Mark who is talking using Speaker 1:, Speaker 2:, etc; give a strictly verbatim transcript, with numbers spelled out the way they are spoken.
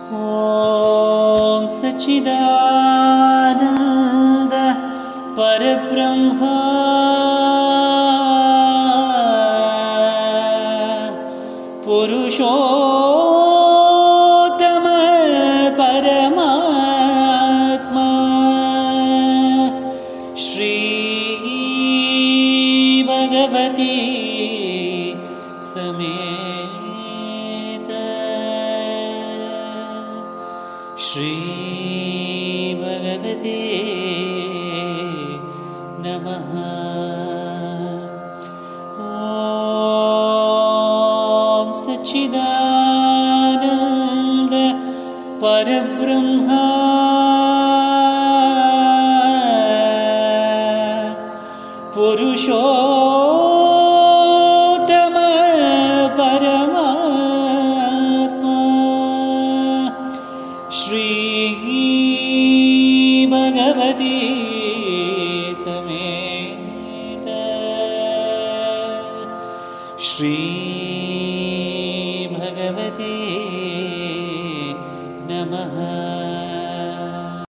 Speaker 1: ॐ सच्चिदानन्द परब्रह्म पुरुषोत्तम परमात्मा श्री भगवती समेत श्री भगवते नमः। ॐ सच्चिदानन्द परब्रह्म पुरुषोत्तम परमात्मा श्री भगवती समेत श्री भगवती